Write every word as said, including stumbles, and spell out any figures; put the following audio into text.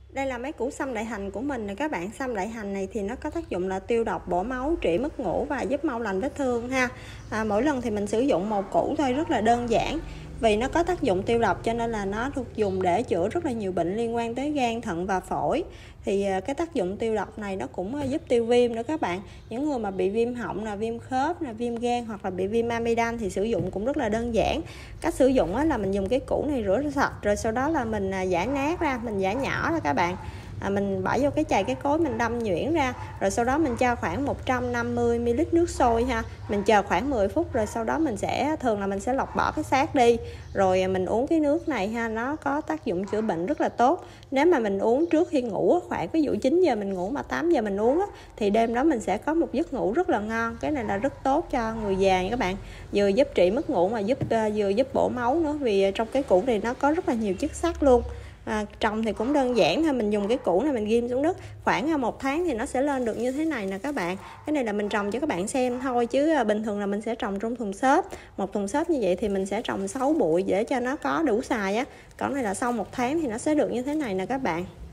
Đây là mấy củ sâm đại hành của mình nè các bạn. Sâm đại hành này thì nó có tác dụng là tiêu độc, bổ máu, trị mất ngủ và giúp mau lành vết thương ha. À, mỗi lần thì mình sử dụng một củ thôi, rất là đơn giản. Vì nó có tác dụng tiêu độc cho nên là nó được dùng để chữa rất là nhiều bệnh liên quan tới gan, thận và phổi. Thì cái tác dụng tiêu độc này nó cũng giúp tiêu viêm nữa các bạn. Những người mà bị viêm họng, là viêm khớp, là viêm gan hoặc là bị viêm amidan thì sử dụng cũng rất là đơn giản. Cách sử dụng là mình dùng cái củ này rửa sạch, rồi sau đó là mình giã nát ra, mình giã nhỏ ra các bạn. À, mình bỏ vô cái chày cái cối, mình đâm nhuyễn ra, rồi sau đó mình cho khoảng một trăm năm mươi mi li lít nước sôi ha. Mình chờ khoảng mười phút, rồi sau đó mình sẽ thường là mình sẽ lọc bỏ cái xác đi, rồi mình uống cái nước này ha. Nó có tác dụng chữa bệnh rất là tốt. Nếu mà mình uống trước khi ngủ, khoảng ví dụ chín giờ mình ngủ mà tám giờ mình uống thì đêm đó mình sẽ có một giấc ngủ rất là ngon. Cái này là rất tốt cho người già nha các bạn, vừa giúp trị mất ngủ mà giúp vừa giúp bổ máu nữa, vì trong cái củ này nó có rất là nhiều chất sắt luôn. À, trồng thì cũng đơn giản thôi, mình dùng cái củ này mình ghim xuống đất, khoảng một tháng thì nó sẽ lên được như thế này nè các bạn. Cái này là mình trồng cho các bạn xem thôi, chứ bình thường là mình sẽ trồng trong thùng xốp. Một thùng xốp như vậy thì mình sẽ trồng sáu bụi để cho nó có đủ xài á. Còn này là sau một tháng thì nó sẽ được như thế này nè các bạn.